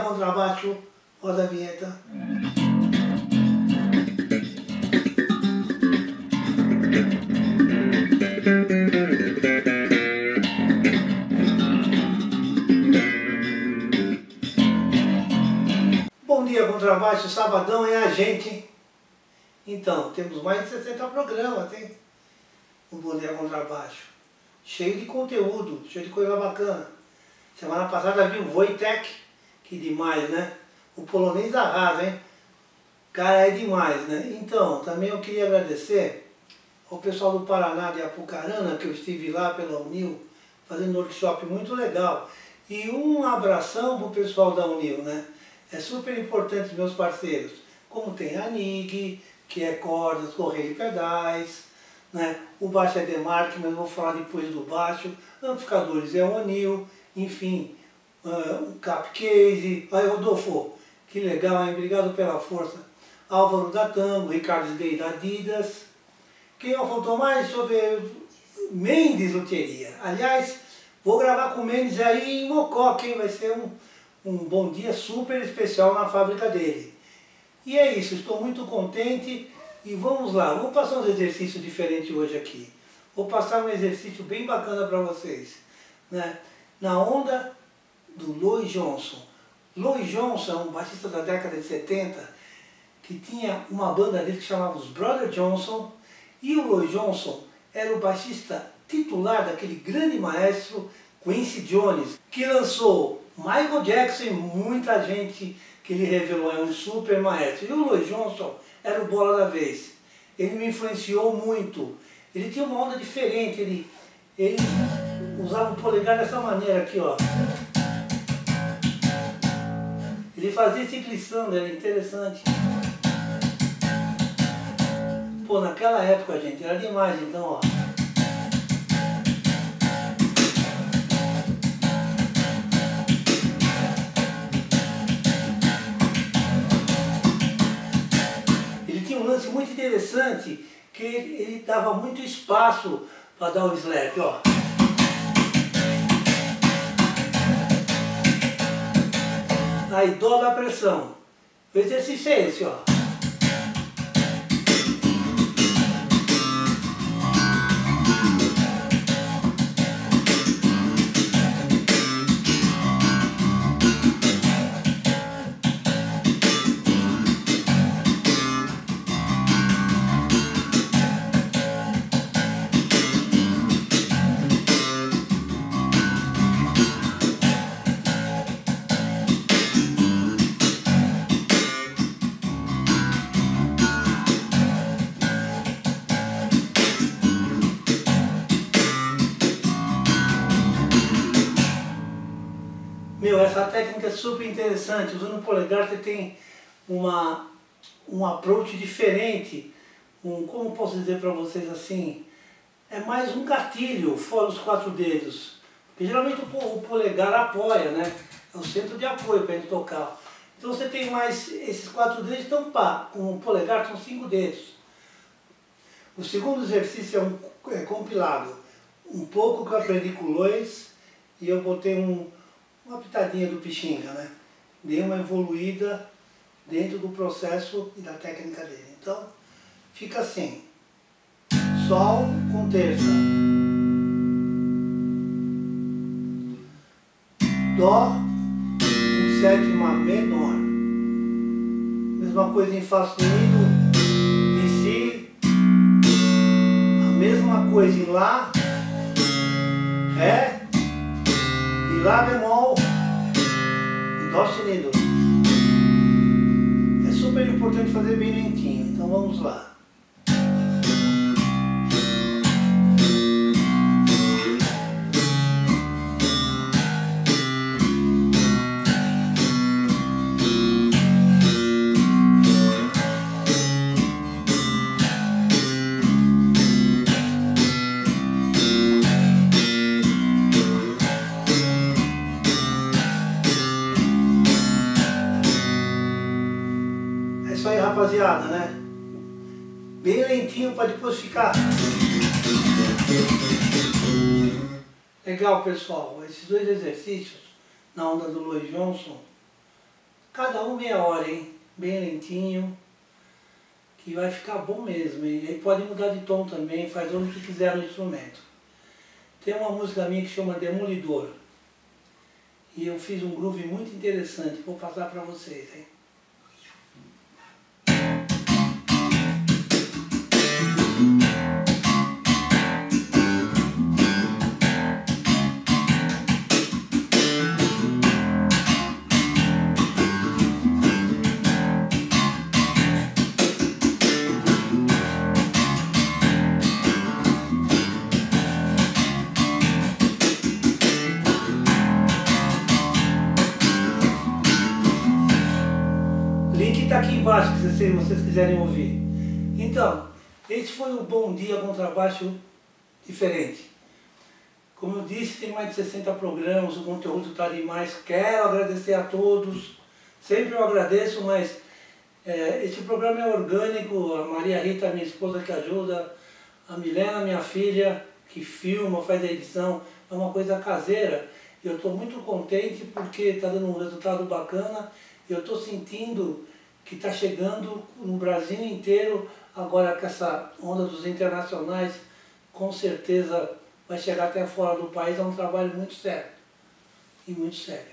contrabaixo, roda a vinheta. Bom dia, contrabaixo, sabadão é a gente, hein? Então, temos mais de 60 programas, hein? O Bom Dia Contrabaixo. Cheio de conteúdo, cheio de coisa bacana. Semana passada viu o Wojtek, que demais, né? O polonês arrasa, hein? Cara, é demais, né? Então, também eu queria agradecer ao pessoal do Paraná de Apucarana, que eu estive lá pela Unil, fazendo um workshop muito legal. E um abração pro pessoal da Unil, né? É super importante meus parceiros, como tem a NIG, que é cordas, correia e pedais, né? O baixo é Demark, mas eu vou falar depois do baixo, amplificadores é o Unil, enfim, o Capcase, aí Rodolfo, que legal, hein? Obrigado pela força. Álvaro da Tango, Ricardo Day da Adidas, quem faltou mais? Deixa eu ver, Mendes Loteria, aliás, vou gravar com o Mendes aí em Mococa, hein? Vai ser um bom dia super especial na fábrica dele. E é isso, estou muito contente e vamos lá, vamos passar uns exercícios diferentes hoje aqui. Vou passar um exercício bem bacana para vocês, né? Na onda do Louis Johnson. Louis Johnson é um baixista da década de 70 que tinha uma banda dele que chamava os Brother Johnson, e o Louis Johnson era o baixista titular daquele grande maestro Quincy Jones, que lançou Michael Jackson e muita gente que ele revelou, é um super maestro. E o Louis Johnson era o bola da vez. Ele me influenciou muito. Ele tinha uma onda diferente, ele usava o polegar dessa maneira aqui, ó. Ele fazia esse glissando, era interessante. Pô, naquela época, gente, era demais, então, ó. Muito interessante, que ele dava muito espaço para dar o slap, ó. Aí dobra a pressão. O exercício é esse, ó. Meu, essa técnica é super interessante. Usando o polegar você tem um approach diferente. Como posso dizer para vocês assim? É mais um gatilho, fora os 4 dedos. Porque geralmente o polegar apoia, né? É o centro de apoio para ele tocar. Então você tem mais esses 4 dedos, então pá, com o polegar são 5 dedos. O segundo exercício é compilado. Um pouco que eu aprendi com o Louis e eu botei uma pitadinha do Pichinga, né? Dei uma evoluída dentro do processo e da técnica dele. Então, fica assim. Sol com terça. Dó com sétima menor. Mesma coisa em Fá sustenido, em Si. A mesma coisa em Lá, Ré. E Lá bemol e Dó sustenido. É super importante fazer bem lentinho, então vamos lá. Isso aí, rapaziada, né? Bem lentinho para depois ficar. Legal, pessoal. Esses 2 exercícios na onda do Louis Johnson Cada um meia hora, hein? Bem lentinho, que vai ficar bom mesmo. E aí pode mudar de tom também, faz o que quiser no instrumento. Tem uma música minha que chama Demolidor. E eu fiz um groove muito interessante, vou passar para vocês, hein? Está aqui embaixo, se vocês quiserem ouvir. Então, esse foi o Bom Dia Contrabaixo diferente. Como eu disse, tem mais de 60 programas, o conteúdo está demais. Quero agradecer a todos, sempre eu agradeço, mas esse programa é orgânico. A Maria Rita, minha esposa, que ajuda, a Milena, minha filha, que filma, faz a edição, é uma coisa caseira. E eu estou muito contente porque está dando um resultado bacana. Eu estou sentindo que está chegando no Brasil inteiro, agora com essa onda dos internacionais, com certeza vai chegar até fora do país. É um trabalho muito sério, e muito sério.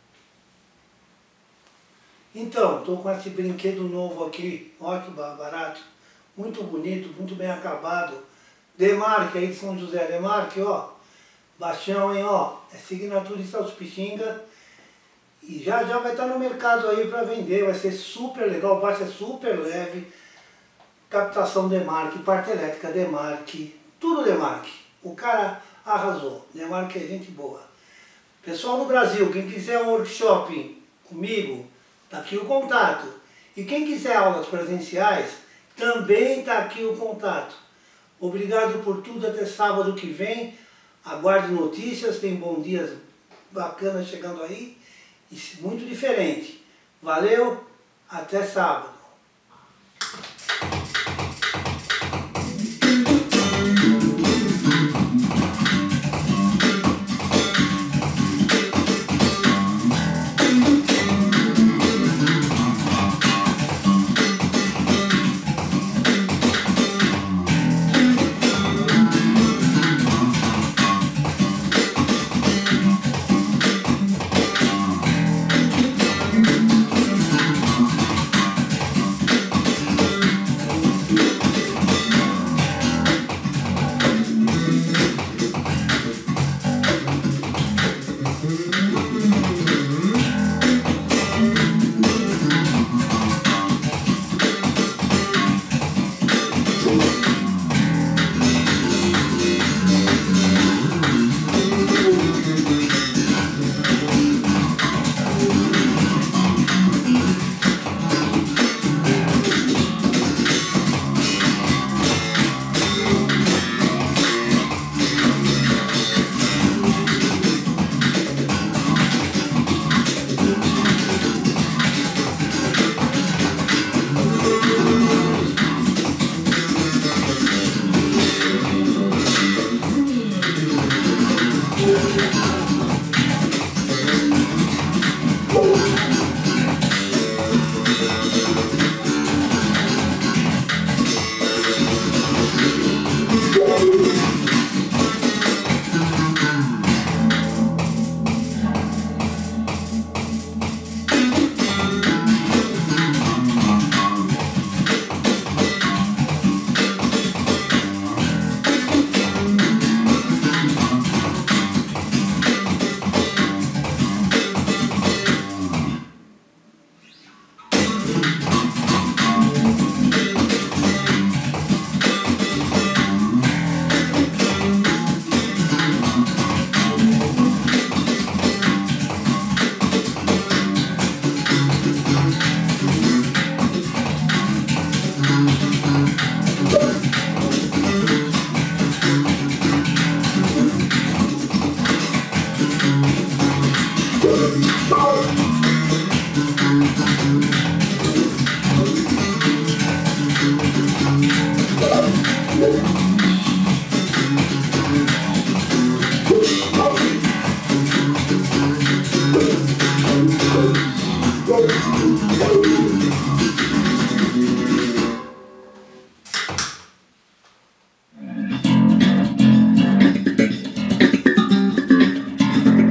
Então, estou com esse brinquedo novo aqui, olha que barato, muito bonito, muito bem acabado. Demarque aí de São José, Demarque, ó, baixão, hein, ó, é Signature Celso Pixinga. E já vai estar no mercado aí para vender, vai ser super legal, o baixo é super leve, captação Demarque, parte elétrica Demarque, tudo Demarque. O cara arrasou, Demarque é gente boa. Pessoal do Brasil, quem quiser um workshop comigo, tá aqui o contato. E quem quiser aulas presenciais, também tá aqui o contato. Obrigado por tudo, até sábado que vem. Aguarde notícias, tem bom dias bacanas chegando aí. Muito diferente. Valeu, até sábado.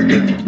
Tchau.